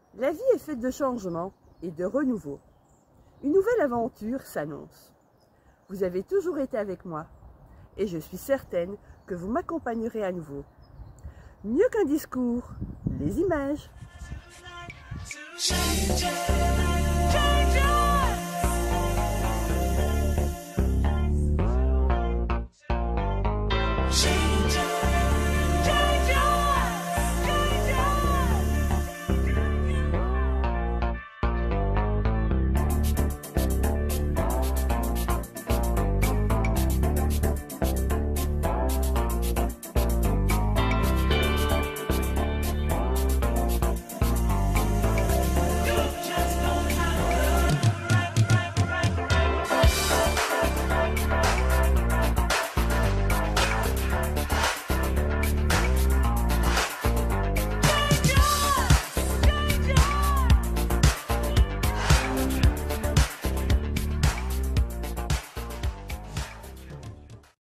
La vie est faite de changements et de renouveau. Une nouvelle aventure s'annonce. Vous avez toujours été avec moi et je suis certaine que vous m'accompagnerez à nouveau. Mieux qu'un discours, les images.